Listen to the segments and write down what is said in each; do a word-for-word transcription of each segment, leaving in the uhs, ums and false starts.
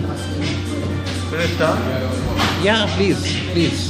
Can I start? Yeah, please, please.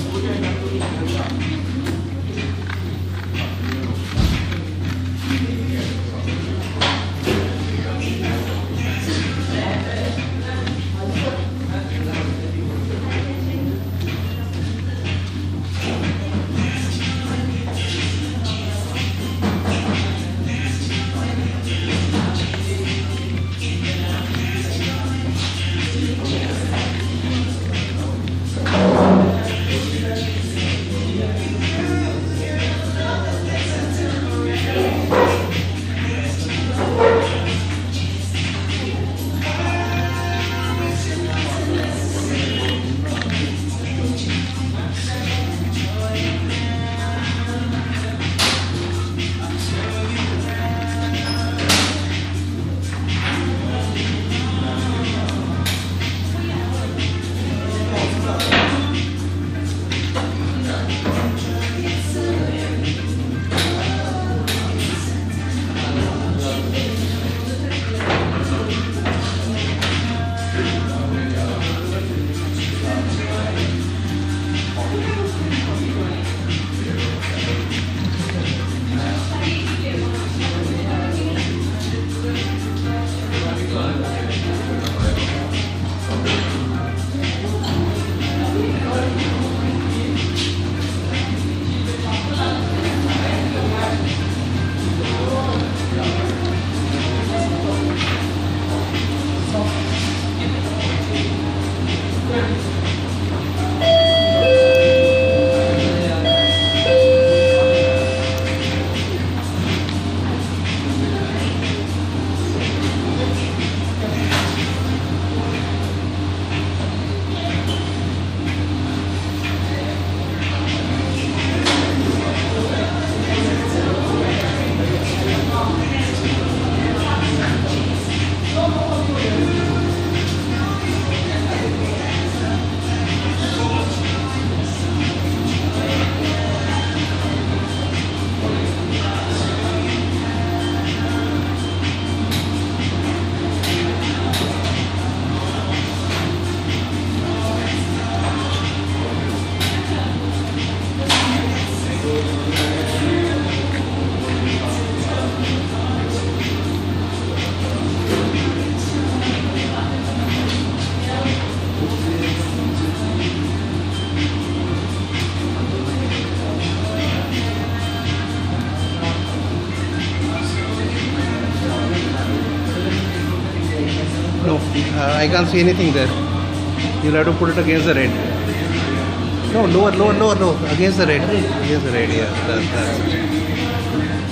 No, uh, I can't see anything there. You'll have to put it against the red. No, lower, lower, lower, no. Against the red. Against the red, yeah. That's, that's it.